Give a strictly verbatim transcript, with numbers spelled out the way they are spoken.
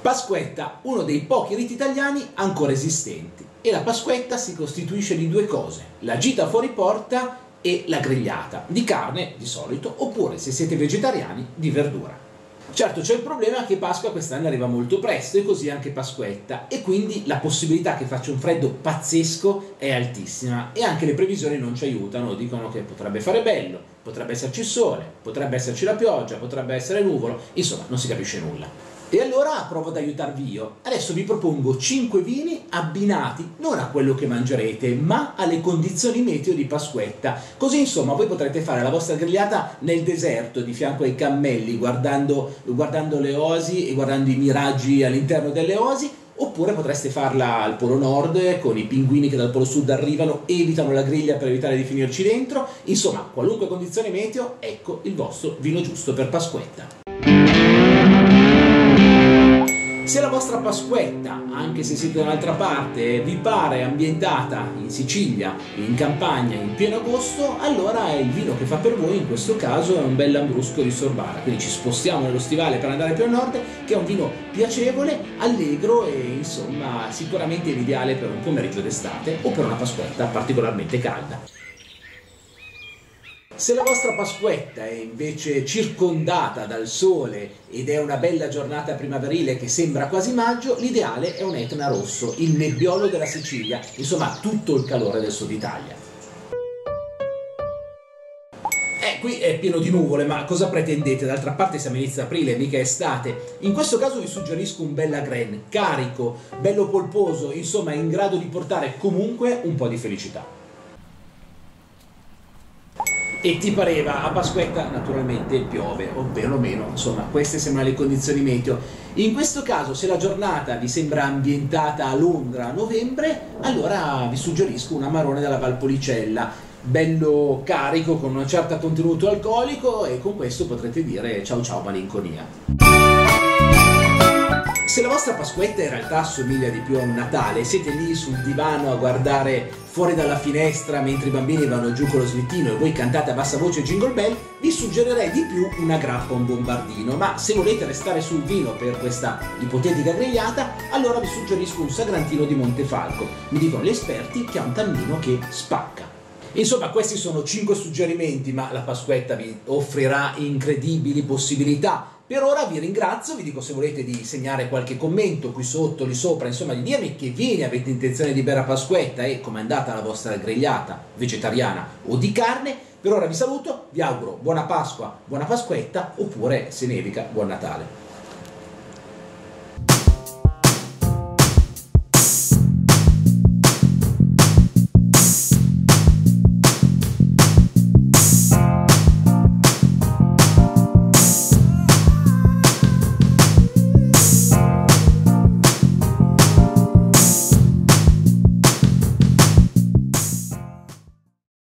Pasquetta, uno dei pochi riti italiani ancora esistenti, e la Pasquetta si costituisce di due cose: la gita fuori porta e la grigliata, di carne di solito, oppure se siete vegetariani di verdura. Certo, c'è il problema che Pasqua quest'anno arriva molto presto e così anche Pasquetta, e quindi la possibilità che faccia un freddo pazzesco è altissima e anche le previsioni non ci aiutano, dicono che potrebbe fare bello, potrebbe esserci il sole, potrebbe esserci la pioggia, potrebbe essere nuvolo, insomma non si capisce nulla. E allora provo ad aiutarvi io. Adesso vi propongo cinque vini abbinati non a quello che mangerete, ma alle condizioni meteo di Pasquetta. Così insomma voi potrete fare la vostra grigliata nel deserto, di fianco ai cammelli, guardando, guardando le oasi e guardando i miraggi all'interno delle oasi, oppure potreste farla al Polo Nord, con i pinguini che dal Polo Sud arrivano, evitano la griglia per evitare di finirci dentro. Insomma, qualunque condizione meteo, ecco il vostro vino giusto per Pasquetta. Se la vostra Pasquetta, anche se siete da un'altra parte, vi pare ambientata in Sicilia, in campagna, in pieno agosto, allora il vino che fa per voi in questo caso è un bel Lambrusco di Sorbara. Quindi ci spostiamo nello stivale per andare più a nord, che è un vino piacevole, allegro e insomma sicuramente l'ideale per un pomeriggio d'estate o per una Pasquetta particolarmente calda. Se la vostra Pasquetta è invece circondata dal sole ed è una bella giornata primaverile che sembra quasi maggio, l'ideale è un Etna rosso, il nebbiolo della Sicilia, insomma tutto il calore del sud Italia. Eh, qui è pieno di nuvole, ma cosa pretendete? D'altra parte siamo inizio aprile, mica estate. In questo caso vi suggerisco un bel Lagren, carico, bello polposo, insomma in grado di portare comunque un po' di felicità. E ti pareva, a Pasquetta naturalmente piove, o perlomeno, insomma, queste sembrano le condizioni meteo. In questo caso, se la giornata vi sembra ambientata a Londra a novembre, allora vi suggerisco un Amarone della Valpolicella, bello carico, con un certo contenuto alcolico, e con questo potrete dire ciao ciao malinconia. Se la vostra Pasquetta in realtà assomiglia di più a un Natale, siete lì sul divano a guardare fuori dalla finestra mentre i bambini vanno giù con lo slittino e voi cantate a bassa voce Jingle Bell, vi suggerirei di più una grappa o un bombardino, ma se volete restare sul vino per questa ipotetica grigliata, allora vi suggerisco un Sagrantino di Montefalco. Mi dicono gli esperti che ha un tannino che spacca. Insomma, questi sono cinque suggerimenti, ma la Pasquetta vi offrirà incredibili possibilità. Per ora vi ringrazio, vi dico se volete di segnare qualche commento qui sotto, lì sopra, insomma di dirmi che vini avete intenzione di bere a Pasquetta e com'è andata la vostra grigliata vegetariana o di carne. Per ora vi saluto, vi auguro buona Pasqua, buona Pasquetta, oppure se nevica, buon Natale.